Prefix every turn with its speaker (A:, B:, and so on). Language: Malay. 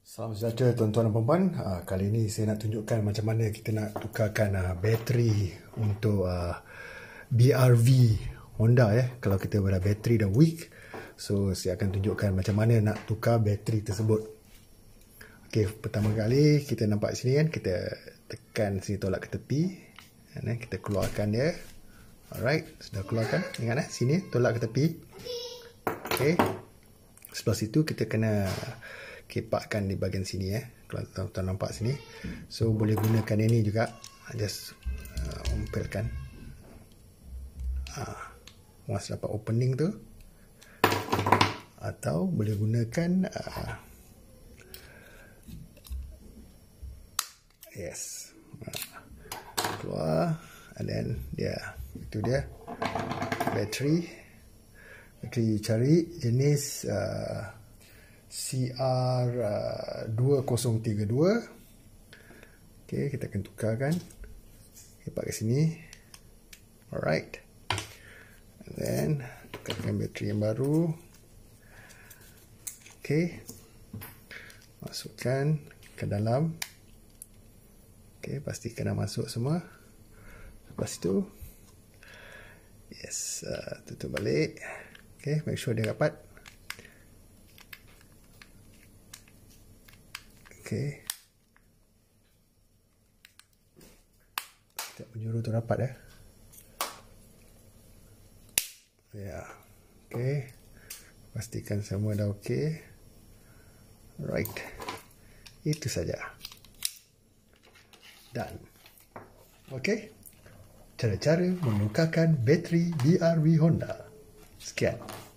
A: Salam sejahtera tuan-tuan dan puan-puan. Kali ini saya nak tunjukkan macam mana kita nak tukarkan bateri untuk BRV Honda ya. Kalau kita pada bateri dah weak, so saya akan tunjukkan macam mana nak tukar bateri tersebut. Okey, pertama kali kita nampak sini kan, kita tekan sini, tolak ke tepi. Kita keluarkan dia. Alright, sudah keluarkan. Ingat sini tolak ke tepi. Okey. Sebelah situ kita kena kepakkan di bahagian sini kalau tuan-tuan nampak sini. So boleh gunakan ini juga, just umpilkan once dapat opening tu, atau boleh gunakan yes, keluar, and then itu dia bateri. Cari jenis CR2032. Okey, kita akan tukarkan. Okay, pakai sini. Alright. And then tukarkan bateri yang baru. Okey. Masukkan ke dalam. Okey, pastikan dah masuk semua. Lepas itu, yes, tutup balik. Okey, make sure dia rapat. Okey. Setiap penjuru tu rapat ya. Okey. Pastikan semua dah okey. Right. Itu saja. Done. Okey. Cara-cara menukarkan bateri BRV Honda. Sekian.